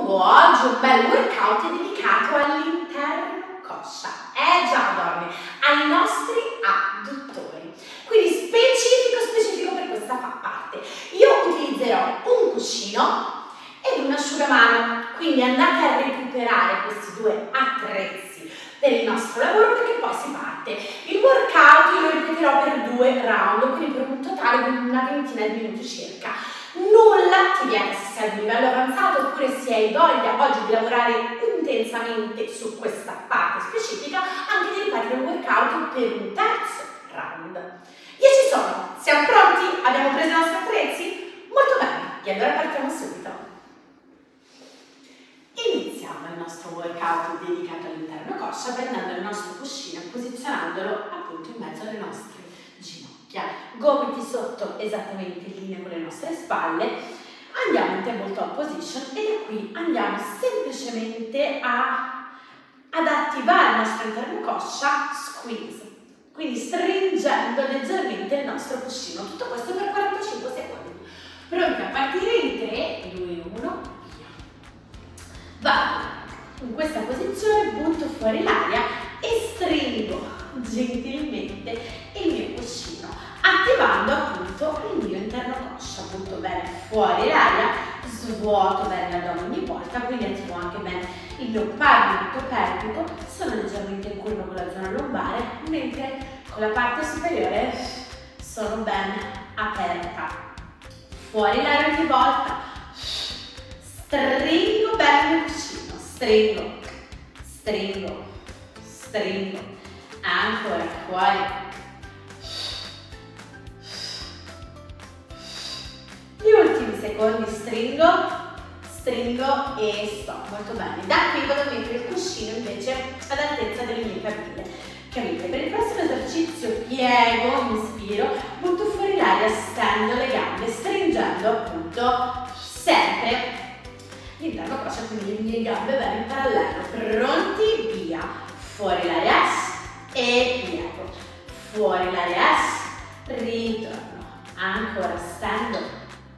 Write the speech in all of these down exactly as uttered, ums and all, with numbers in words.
propongo oggi un bel workout dedicato all'interno coscia, eh già donne, ai nostri adduttori, quindi specifico specifico per questa parte. Io utilizzerò un cuscino ed un asciugamano, quindi andate a recuperare questi due attrezzi per il nostro lavoro perché poi si parte. Il workout io lo ripeterò per due round, quindi per un totale di una ventina di minuti circa. Nulla ti vieta se sei ad un livello avanzato oppure se hai voglia oggi di lavorare intensamente su questa parte specifica, anche di ripetere un workout per un terzo round. Io ci sono, siamo pronti? Abbiamo preso i nostri attrezzi? Molto bene, e allora partiamo subito. Iniziamo il nostro workout dedicato all'interno coscia prendendo il nostro cuscino e posizionandolo appunto in mezzo alle nostre ginocchia, gomiti sotto esattamente in linea con le nostre spalle. Andiamo in tabletop position e da qui andiamo semplicemente a, ad attivare il nostro interno coscia squeeze, quindi stringendo leggermente il nostro cuscino, tutto questo per quarantacinque secondi. Pronti a partire in tre, due, uno, via. Vado in questa posizione, butto fuori l'aria e stringo gentilmente il mio cuscino, attivando appunto il mio interno coscia. Butto bene fuori l'aria, svuoto bene l'addome ogni volta, quindi attivo anche bene il mio pavimento pelvico, sono leggermente in curva con la zona lombare, mentre con la parte superiore sono ben aperta. Fuori l'aria ogni volta, stringo bene il cuscino, stringo, stringo, stringo, ancora fuori. Gli ultimi secondi stringo, stringo e sto, molto bene. Da qui vado a mettere il cuscino invece ad altezza delle mie caviglie. Caviglie. Per il prossimo esercizio piego, inspiro, butto fuori l'aria, stendo le gambe, stringendo appunto sempre l'interno coscia, quindi le mie gambe bene in parallelo. Pronti? Via. Fuori l'aria e piego. Fuori l'aria, ritorno. Ancora stendo.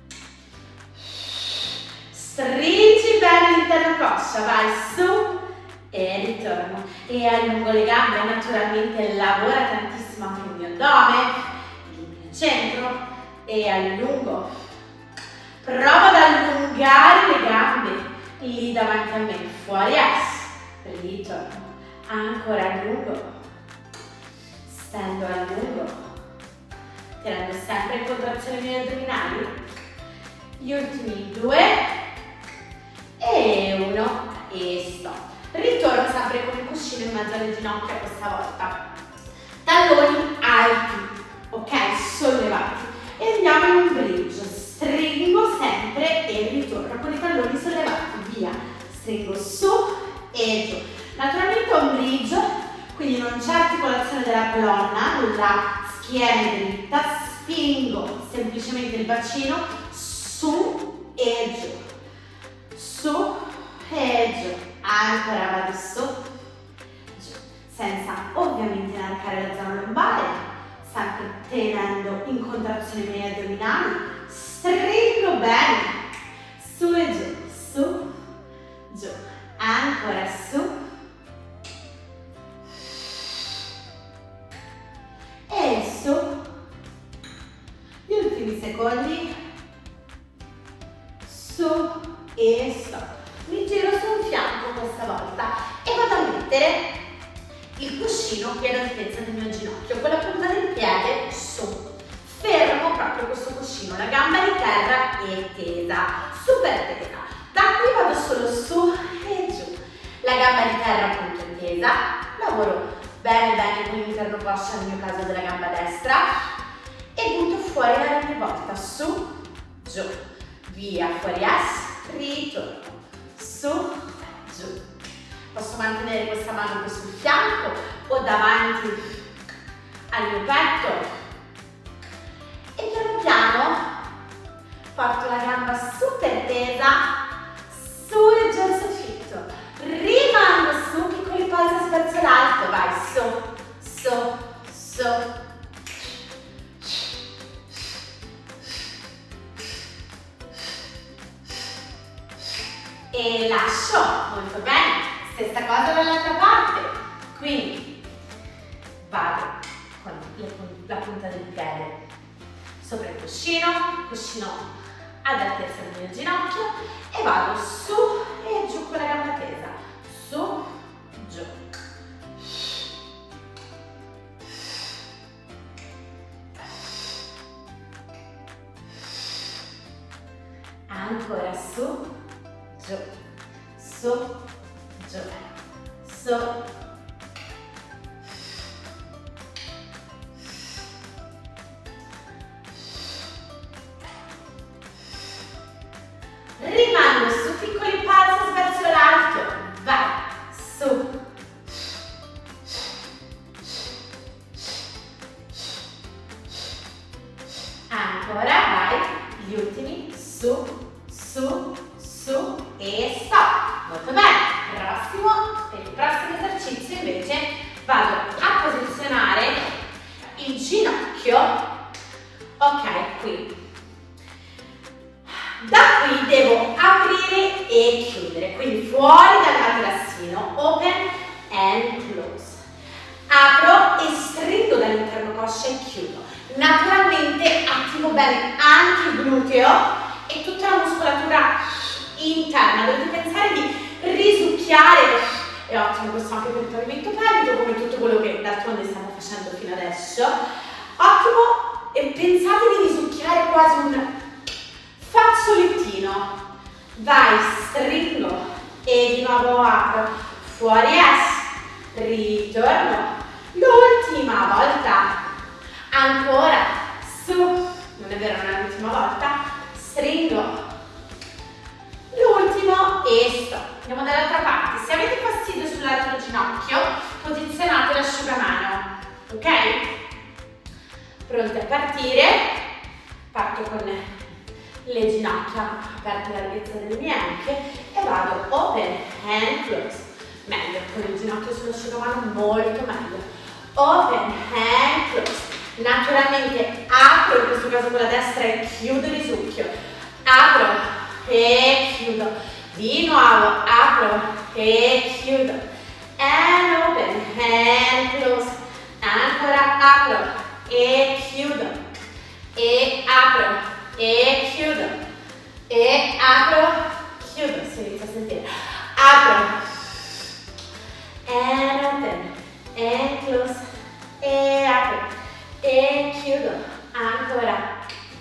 Stringi bene l'interno coscia, vai su e ritorno. E allungo le gambe, naturalmente lavora tantissimo anche il mio addome, il mio centro, e allungo. Provo ad allungare le gambe lì davanti a me, fuori es, ritorno. Ancora allungo, stendo, allungo, tenendo sempre in contrazione i miei addominali. Gli ultimi due e uno e sto. Ritorno sempre con il cuscino in mezzo alle ginocchia questa volta. Talloni alti, ok? Sollevati. E andiamo in un bridge. Stringo sempre e ritorno con i talloni sollevati. Via. Stringo su e giù. Naturalmente un bridge, quindi non c'è articolazione della colonna, la schiena è dritta, spingo semplicemente il bacino su e giù, su e giù, ancora vado su, giù, senza ovviamente inarcare la zona lombare, sempre tenendo in contrazione i miei addominali, stringo bene, su e giù, su, giù, ancora su, e su, gli ultimi secondi, su e sto. Mi giro su un fianco questa volta e vado a mettere il cuscino qui ad altezza del mio ginocchio, con la punta del piede su. Fermo proprio questo cuscino, la gamba di terra è tesa, super tesa. Da qui vado solo su e giù. La gamba di terra appunto è tesa, lavoro bene bene con l'interno coscia, nel mio caso della gamba destra, e butto fuori l'aria ogni volta, su, giù, via, fuori es, ritorno, su, giù. Posso mantenere questa mano qui sul fianco o davanti al mio petto e piano piano porto la gamba super tesa su e giù al soffitto, rimando su, piccoli polsi verso l'alto, vai su, su, su. e lascio, molto bene, stessa cosa dall'altra parte, quindi vado con la punta del piede sopra il cuscino, cuscino ad altezza del mio ginocchio e vado su e giù con la gamba tesa, su, giù. Ancora su, giù, su, giù, su. Rimango su, piccoli pulses verso l'alto, vai, su. Ancora, vai, gli ultimi, su, su, su e stop. Molto bene. Prossimo, per il prossimo esercizio invece vado a posizionare il ginocchio, ok, qui. Da qui devo aprire e chiudere, quindi fuori dal materassino, open and close. Apro e stringo dall'interno coscia e chiudo. Naturalmente attivo bene anche il gluteo e tutta la muscolatura interna. Dovete pensare di risucchiare, è ottimo questo anche per il pavimento pelvico, come tutto quello che d'altronde stiamo facendo fino adesso. Ottimo, e pensate di risucchiare quasi un fazzolettino. Vai, stringo e di nuovo apro, fuori es, ritorno, l'ultima volta, ancora, su, non è vero, non è l'ultima volta, stringo, l'ultimo e sto. Andiamo dall'altra parte. Se avete fastidio sull'altro ginocchio, posizionate l'asciugamano, ok? Pronti a partire? Parto con le ginocchia aperte alla larghezza delle mie anche e vado open and close. Meglio, con il ginocchio sull'asciugamano molto meglio. Open and close. Naturalmente apro, in questo caso con la destra, e chiudo il risucchio. Apro e chiudo. Di nuovo apro e chiudo. And open and close. Ancora apro e chiudo. E apro e chiudo e apro, chiudo, si inizia a sentire, apro and open and close e apro e chiudo, ancora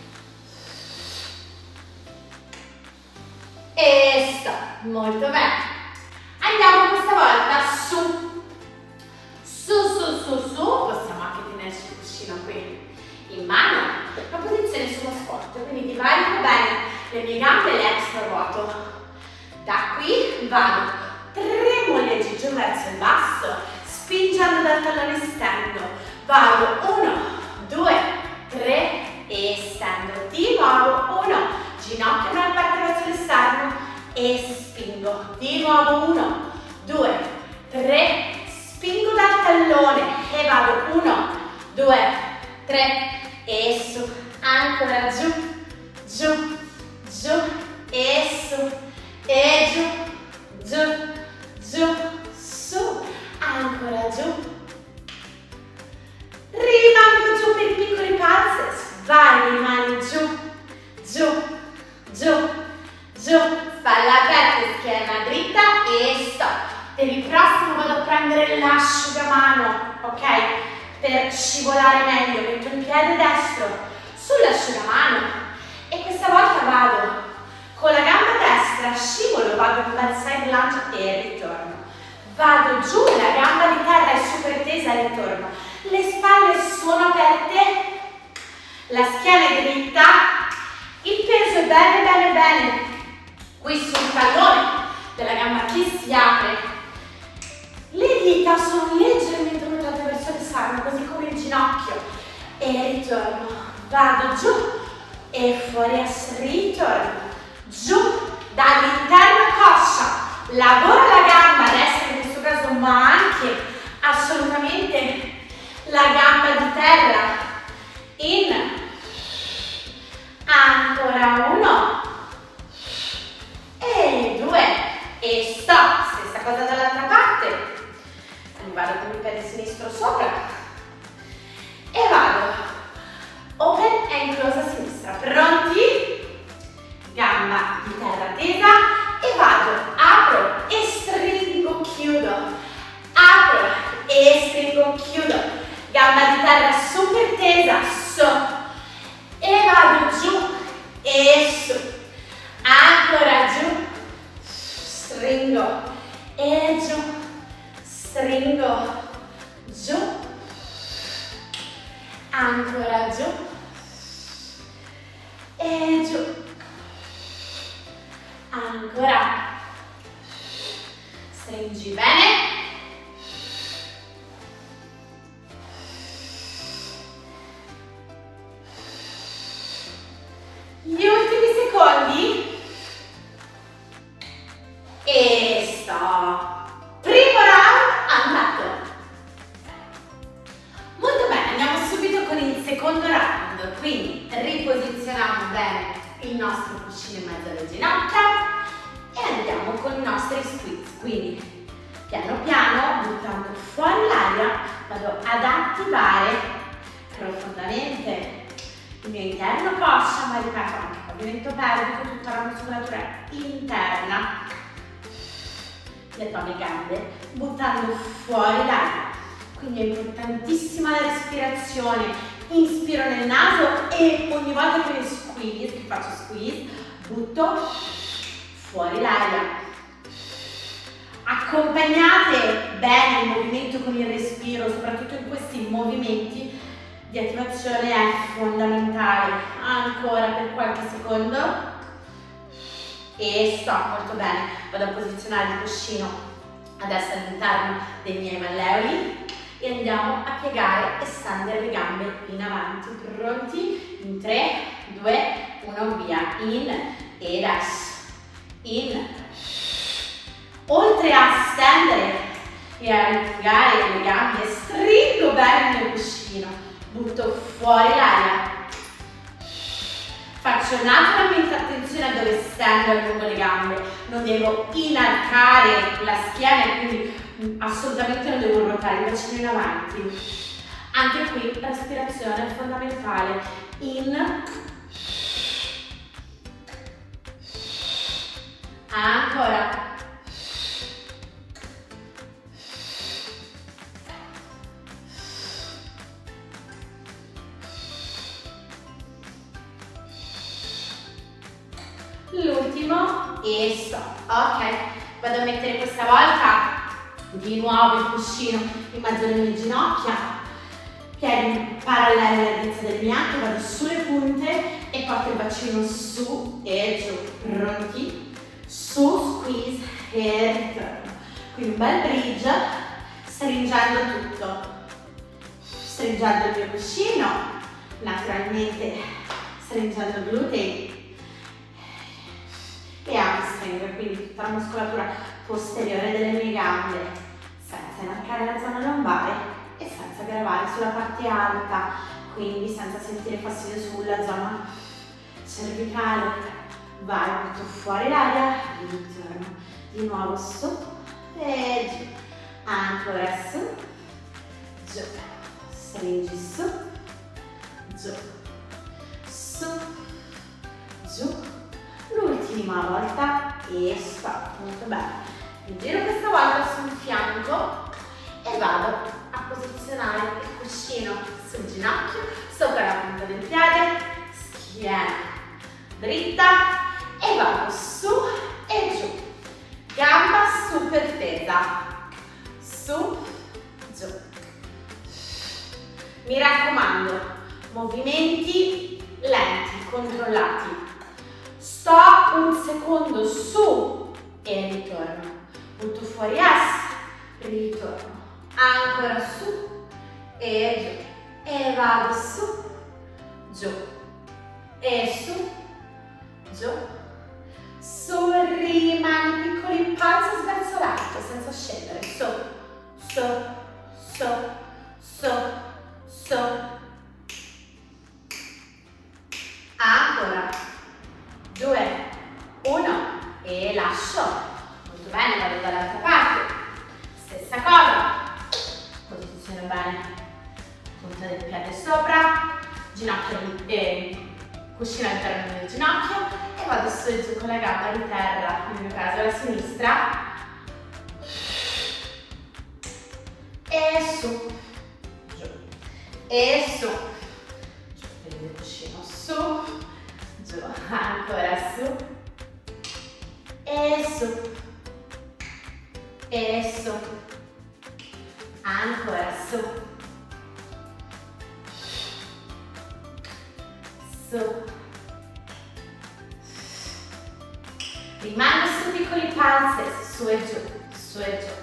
e stop. Molto bene. Andiamo questa volta su, su, su, su, su, possiamo anche tenerci il cuscino qui in mano, la posizione sullo sport, quindi divarico bene le mie gambe e le extra ruoto. Da qui vado tre molleggi giù verso il basso, spingendo dal tallone stendo. Vado uno, due, tre e stendo. Di nuovo uno, ginocchio non aperte verso l'esterno e spingo. Di nuovo uno, due, tre, spingo dal tallone e vado uno, due, tre e su, ancora giù, giù, giù e su, e giù, giù, giù, su, ancora giù. Rimango giù per i piccoli pulses, vai, rimani giù, giù, giù, giù, spalla aperta, schiena dritta e stop. Per il prossimo vado a prendere l'asciugamano, ok? Per scivolare meglio, metto il piede destro sull'asciugamano e questa volta vado con la gamba destra, scivolo, vado in bel side lunge e ritorno. Vado giù, la gamba di terra è super tesa e ritorno. Le spalle sono aperte, la schiena è dritta, il peso è bene, bene, bene qui sul tallone della gamba che si apre. Le dita sono leggermente ruotate verso l'esterno, così come il ginocchio. E ritorno. Vado giù e fuori es, ritorno. Giù, dall'interno coscia. Lavoro la gamba destra in questo caso, ma anche assolutamente la gamba di terra. In. Ancora uno. E due. ancora, stringi bene, gli ultimi secondi e stop. Primo round andato. Molto bene, andiamo subito con il secondo round, quindi riposizioniamo bene il nostro cuscino in mezzo alle ginocchia e andiamo con i nostri squeeze, quindi piano piano, buttando fuori l'aria, vado ad attivare profondamente il mio interno coscia, ma ripeto anche il movimento pelvico, tutta la muscolatura interna gli addominali e gambe, buttando fuori l'aria. Quindi è importantissima la respirazione, inspiro nel naso e ogni volta che squeeze, che faccio squeeze, butto fuori l'aria. Accompagnate bene il movimento con il respiro, soprattutto in questi movimenti di attivazione è fondamentale. Ancora per qualche secondo e stop, molto bene. Vado a posizionare il cuscino adesso all'interno dei miei malleoli e andiamo a piegare e stendere le gambe in avanti. Pronti? In tre, due, uno, via. In ed es. In. Oltre a stendere e a piegare le gambe, stringo bene il mio cuscino, butto fuori l'aria. Faccio naturalmente attenzione a dove stendo e lungo le gambe, non devo inarcare la schiena, quindi assolutamente non devo ruotare il bacino in avanti. Anche qui la respirazione è fondamentale. In. Ancora. L'ultimo e stop. Ok, vado a mettere questa volta di nuovo il cuscino in mezzo alle mie ginocchia, piedi paralleli all'altezza del fianco, vado sulle punte e porto il bacino su e giù. Pronti? Su, squeeze e ritorno. Quindi un bel bridge, stringendo tutto, stringendo il mio cuscino, naturalmente stringendo i glutei e hamstring, quindi tutta la muscolatura posteriore delle mie gambe, senza inarcare la zona lombare e senza gravare sulla parte alta, quindi senza sentire fastidio sulla zona cervicale. Vai, butto fuori l'aria, ritorno di nuovo su e giù, ancora su, giù, stringi su, giù, su, giù. L'ultima volta e stop, molto bene. Mi giro questa volta sul fianco e vado a posizionare il cuscino sul ginocchio, sopra la punta del piede, schiena dritta e vado su e giù, gamba super tesa, su, giù. Mi raccomando, movimenti lenti, controllati. Sto un secondo su e ritorno, butto fuori es, ritorno, ancora su e giù, e vado su, giù, e su, giù, su, rimani piccoli, palza verso l'alto senza scendere, su, su, su, su, su, ancora, due, uno e lascio, molto bene, vado dall'altra parte, stessa cosa, posiziono bene, punta del piede sopra, ginocchio e cuscino all'interno del ginocchio e vado su e giù con la gamba di terra, nel mio caso la sinistra, e su, giù, e su, giù, prendo il cuscino su, giù, ancora su, e su, e su, ancora su, su, rimango su piccoli pulses, su e giù, su e giù.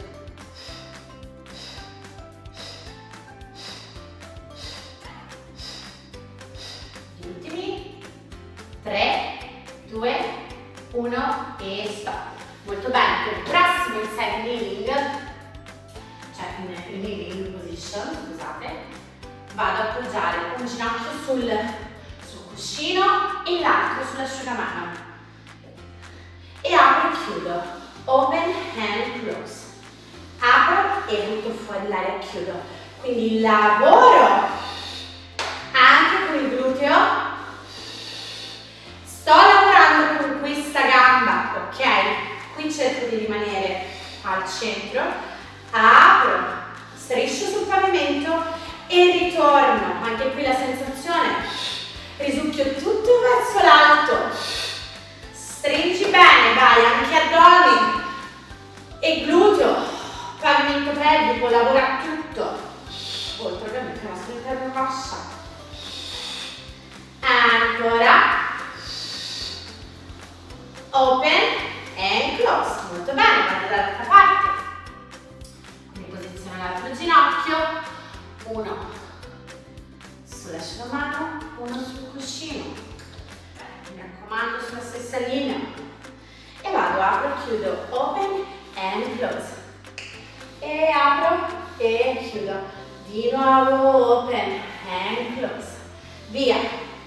Gli ultimi, tre, due, uno e stop. Molto bene, per il prossimo inside kneeling, cioè in kneeling position, scusate, vado ad appoggiare un ginocchio sul, sul cuscino e l'altro sull'asciugamano. E apro e chiudo. Open and close. Apro e butto fuori l'aria e chiudo. Quindi lavoro anche con il gluteo. Sto lavorando con questa gamba, ok? Qui cerco di rimanere al centro. Apro, striscio sul pavimento e ritorno. Anche qui la sensazione. Risucchio tutto verso l'alto. Stringi bene, vai, anche addome e gluteo, pavimento pelvico, lavora tutto, oltre ovviamente la nostra interna coscia. Ancora, open and close, molto bene, vado dall'altra parte, quindi posiziono l'altro ginocchio, uno sull'asciugamano, uno sul cuscino. Mi raccomando sulla stessa linea e vado, apro, chiudo, open and close e apro e chiudo di nuovo, open and close, via,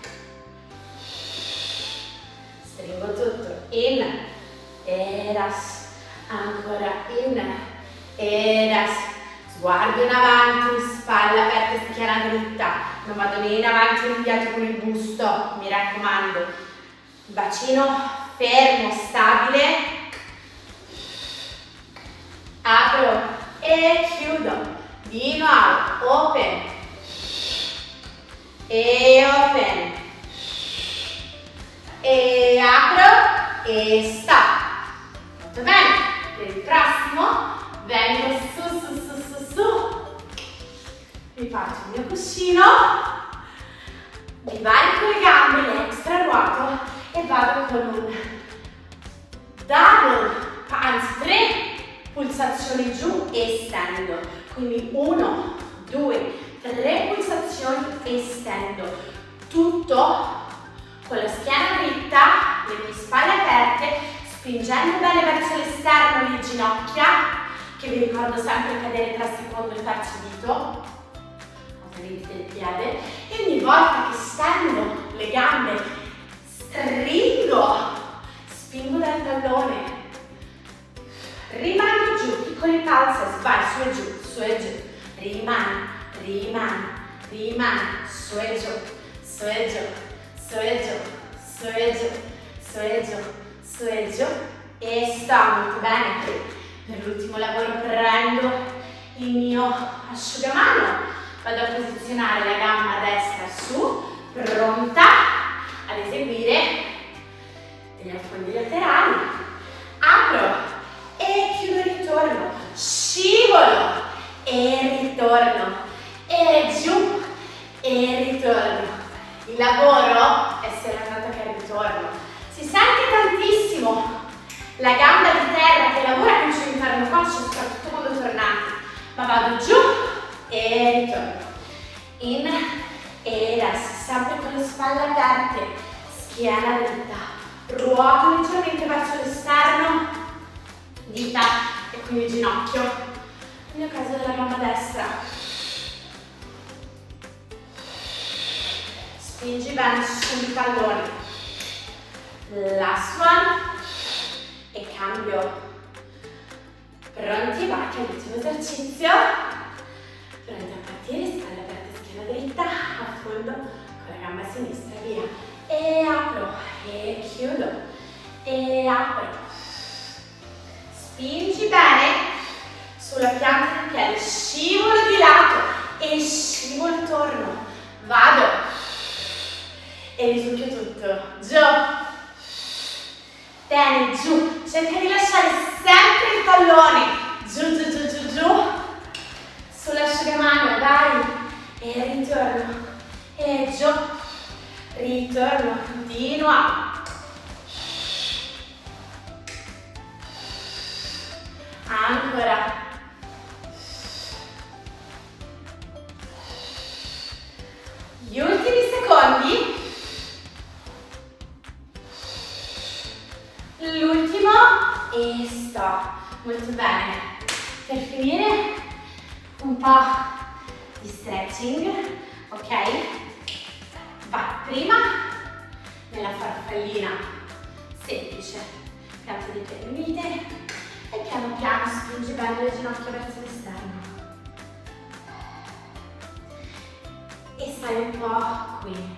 stringo tutto, in, eras, ancora in, eras, sguardo in avanti, spalla aperta, schiena dritta, non vado né in avanti né indietro con il busto, mi raccomando. Bacino fermo, stabile, apro e chiudo, di nuovo, open e open e apro e stop. Molto bene, per il prossimo vengo su su su su su, mi faccio il mio cuscino, mi varico le gambe, le extra ruoto e vado con un double punch, tre pulsazioni giù e stendo, quindi uno, due, tre pulsazioni e stendo, tutto con la schiena dritta, le mie spalle aperte, spingendo bene verso l'esterno le ginocchia, che vi ricordo sempre cadere tra il secondo e il terzo dito, ovviamente del piede, e ogni volta che stendo le gambe stringo, spingo dal tallone, rimani giù, piccoli pulses, vai su e giù, su e giù, rimani, rimani, rimani, su e giù, su e giù, su e giù, su e giù, su e giù, su e giù e sto molto bene. Per l'ultimo lavoro prendo il mio asciugamano, vado a posizionare la gamba destra su, pronta ad eseguire degli affondi laterali, apro e chiudo e ritorno, scivolo e ritorno, e giù e ritorno. Il lavoro è sia l'andata che il ritorno. Si sente tantissimo la gamba di terra che lavora con il suo interno coscia, soprattutto quando tornate, ma vado giù e ritorno, in e adesso sempre con le spalle aperte, schiena dritta, ruoto leggermente verso l'esterno, dita e quindi ginocchio, nel caso della gamba destra. Spingi bene sui talloni. Last one e cambio. Pronti? Vai, che è l'ultimo esercizio. Pronti a partire, spalle aperte, schiena dritta, affondo con la gamba sinistra, via. E apro, e chiudo, e apro. Spingi bene sulla pianta del piede, scivolo di lato e scivolo torno. Vado e risucchio tutto. Giù. Tieni giù, cerca di lasciare sempre il tallone. Giù, giù, giù, giù, giù. Sull'asciugamano, vai. E ritorno. E giù. Ritorno. Di nuovo. Ancora. Gli ultimi secondi. L'ultimo e stop. Molto bene. Per finire un po' di stretching, ok? Vai, prima nella farfallina semplice, piante di piede unite e piano piano spingi bene le ginocchia verso l'esterno. E stai un po' qui.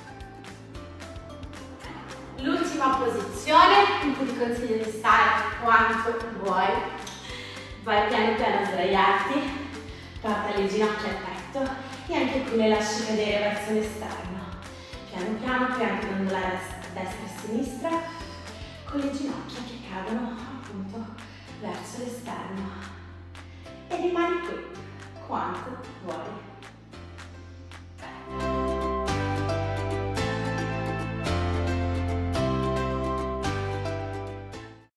L'ultima posizione in cui ti consiglio di stare quanto vuoi. Vai piano piano a sdraiarti, porta le ginocchia al petto e anche qui le lasci cadere verso l'esterno. Piano piano puoi anche ondulare a destra e a sinistra con le ginocchia che cadono appunto verso l'esterno. E rimani qui quanto vuoi.